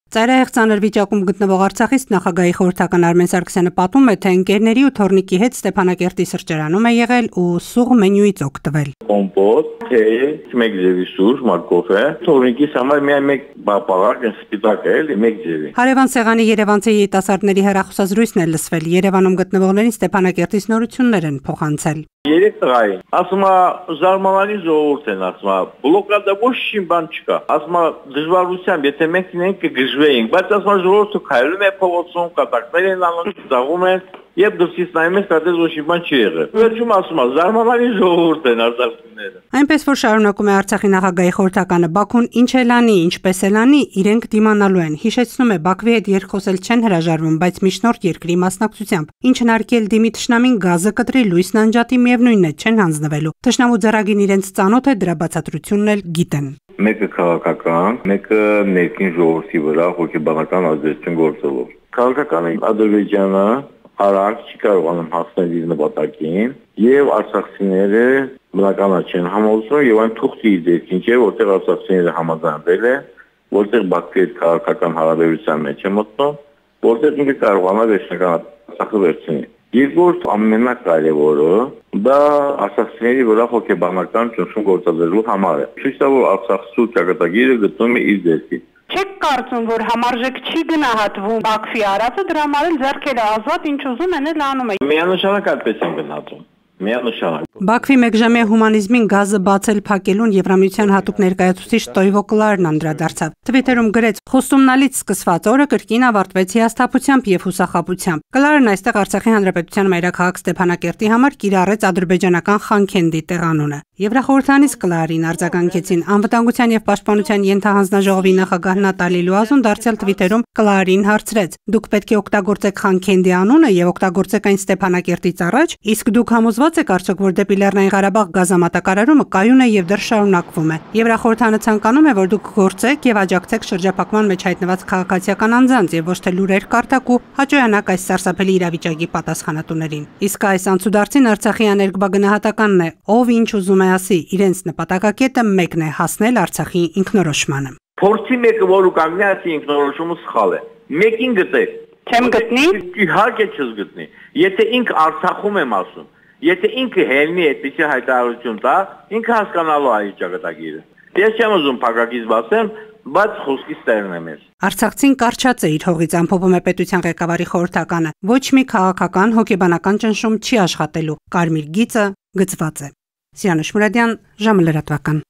Ծայրահեղ ծանր վիճակում գտնվող Արցախից նախագահի խորհրդական Արմեն Սարգսյանը պատմում է, թե ընկերների ու թոռնիկի հետ Ստեփանակերտի սրճարանում է եղել ու սուղ մենյուից օգտվել։ Կոմպոտ, թե մեկ ձևի սուրճ, մակկոֆե, թոռնիկիս համար միայն մեկ բաղակ սպիտակ է, մեկ ձևի։ Հարևան սեղանի երևանցի երիտասարդների հեռախոսազրույցն է լսվել։ Երևանում գտնվողներին Ստեփանակերտից նորություններ են փոխանցել։ Երեք տղային, ասում է զարմանալի ժողովուրդ են, ասում է բլոկադա ոչ մի բան չկա, ասում է դժվարությամբ, եթե մենք ինենք կգժվեինք, բայց ասում է ժողովուրդը քայլում է փողոցում, կատակներ են անում, ծաղում են, եւ դրսից նայում ես, դա ոչ մի բան չի եղել։ Վերջում ասում է զարմանալի ժողովուրդ են արցախցիները։ Այնպես որ շարունակում է Արցախի նախագահի խորհրդականը, Բաքուն ինչ էլ անի, ինչպես էլ անի, իրենք դիմանալու են։ Հիշեցնում է, Բաքվի հետ երկխոսել չեն հրաժարվում, բայց միջնորդ երկրի մասնակցությամբ։ Ինչ հնարքել դիմի թշնամին գազը կտրի, լույսն անջատի, միևնույնն է, չեն հանձնվելու։ Թշնամու ձեռագին իրենց ծանոթ է, դրա բացատրությունն էլ գիտեն։ Մեկը քաղաքական, մեկը ներքին ժողովրդի վրա հոգեբանական ազդեցություն գործելով։ Քաղաքականը Ադրբեջանը արագ չի կարողանում հասնել իր նպատակին եւ արցախցիները բնականա չեն համոզվում եւ այն թուղթի դեպքին չէ, որտեղ արցախցիները համաձայնվել է, որտեղ Բաքվի հետ քաղաքական հարաբերության մեջ է մտնում, որտեղ ինքը կարողանա վերջնական Արցախը վերցնել։ Երկրորդ ամենակարևորը դա արցախցիների վրա հոգեբանական ճնշում գործադրելու համար է։ Ցույց տա, որ Արցախցու ճակատագիրը գտնվում է իր դեպքին։ Չեք կարծում, որ համարժեք չի գնահատվում Բաքվի արածը, դրա համար էլ ձեռքերը ազատ ինչ ուզում են էլ անում է։ Միանշանակ այդպես են գնահատում։ Միանշանակ։ Բաքվի մեկժամյա հումանիզմին գազը բացել փակելուն Եվրամիության հատուկ ներկայացուցիչ Տոյվո Կլարն անդրադարձավ։ Թվիտերում գրեց. «Խոստումնալից սկսված օրը կրկին ավարտվեց հիասթափությամբ եւ հուսախաբությամբ»։ Կլարն այստեղ Արցախի հանրապետության մայրաքաղաք Ստեփանակերտի համար կիրառեց ադրբեջանական Խանքենդի տեղանունը։ Եվրախորհրդանից Կլարին արձագանքեցին Անվտանգության եւ Պաշտպանության ենթահանձնաժողովի նախագահ Նատալի Լուազուն դարձյալ Թվիտերում Կլարին հարցրեց. «Դուք պետք է օգտագործեք Խանքենդի անունը եւ օգտագործեք այն Ստեփանակերտից առաջ, իսկ դուք համոզված եք արդյոք, որ դեպի Լեռնային Ղարաբաղ գազամատակարարումը կայուն է եւ դեռ շարունակվում է։ Եվրախորհրդանը ցանկանում է, որ դուք գործեք եւ աջակցեք շրջափակման մեջ հայտնված քաղաքացիական անձանց եւ ոչ թե լուրեր կարդաք ու հաճոյանաք այս սարսափելի իրավիճակի պատասխանատուներին։ Իսկ այս անցուդարձին Արցախի աներկբա գնահատականն է, ով ինչ ուզում է ասի, իրենց նպատակակետը մեկն է՝ հասնել Արցախի ինքնորոշմանը։ Փորձի մեկը, որ կանգնի, ասի ինքնորոշումը սխալ է։ Մեկին գտեք։ Չեմ գտնի։ Իհարկե չես գտնի։ Եթե ինք Արցախում եմ ասում, եթե ինքը հելնի այդպիսի հայտարարություն տա, ինքը հասկանալու է իր ճակատագիրը։ Ես չեմ ուզում փակակից բացեմ, բայց խոսքից տերն եմ ես։ Արցախցին կարճած է իր հողից, ամփոփում է պետության ղեկավարի խորհրդականը։ Ոչ մի քաղաքական, հոգեբանական ճնշում չի աշխատելու։ Կարմիր գիծը գծված է։ Սիանուշ Մուրադյան, ժամը լրատվական։